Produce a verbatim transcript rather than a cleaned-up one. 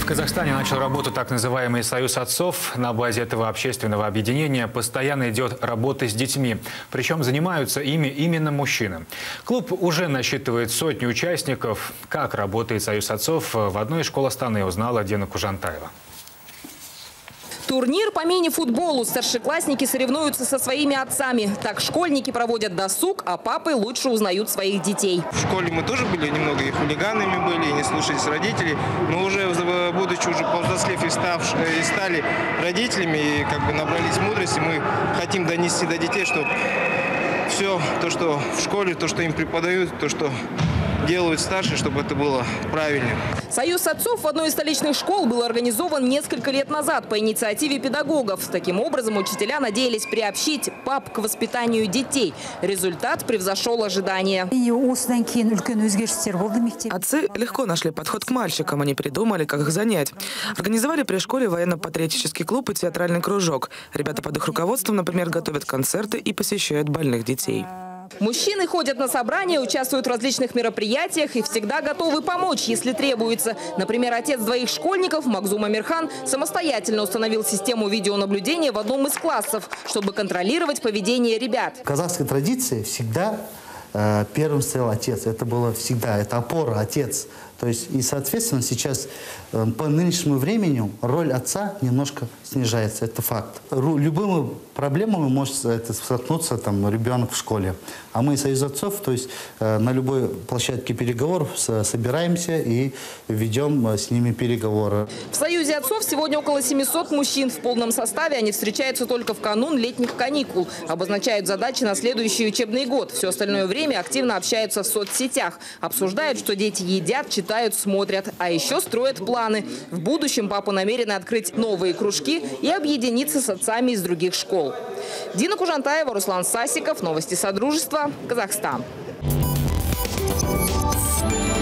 Казахстане начал работу так называемый «Союз отцов». На базе этого общественного объединения постоянно идет работа с детьми. Причем занимаются ими именно мужчины. Клуб уже насчитывает сотни участников. Как работает «Союз отцов» в одной из школ Астаны, узнала Дина Кужантаева. Турнир по мини-футболу. Старшеклассники соревнуются со своими отцами. Так школьники проводят досуг, а папы лучше узнают своих детей. В школе мы тоже были немного и хулиганами были, и не слушались родителей. Но уже, будучи уже повзрослев и, став, и стали родителями, и как бы набрались мудрости, мы хотим донести до детей, что все то, что в школе, то, что им преподают, то, что делают старшие, чтобы это было правильно. Союз отцов в одной из столичных школ был организован несколько лет назад по инициативе педагогов. Таким образом, учителя надеялись приобщить пап к воспитанию детей. Результат превзошел ожидания. Отцы легко нашли подход к мальчикам. Они придумали, как их занять. Организовали при школе военно-патриотический клуб и театральный кружок. Ребята под их руководством, например, готовят концерты и посещают больных детей. Мужчины ходят на собрания, участвуют в различных мероприятиях и всегда готовы помочь, если требуется. Например, отец двоих школьников Макзум Амирхан самостоятельно установил систему видеонаблюдения в одном из классов, чтобы контролировать поведение ребят. В казахской традиции всегда э, первым стоял отец. Это было всегда, это опора, отец. То есть, и, соответственно, сейчас э, по нынешнему времени роль отца немножко снижается. Это факт. Ру, любыми проблемами может это, столкнуться там, ребенок в школе. А мы, Союз отцов, то есть э, на любой площадке переговоров с, собираемся и ведем э, с ними переговоры. В Союзе отцов сегодня около семисот мужчин. В полном составе они встречаются только в канун летних каникул. Обозначают задачи на следующий учебный год. Все остальное время активно общаются в соцсетях. Обсуждают, что дети едят, читают. Читают, смотрят, а еще строят планы. В будущем папа намерен открыть новые кружки и объединиться с отцами из других школ. Дина Кужантаева, Руслан Сасиков. Новости Содружества. Казахстан.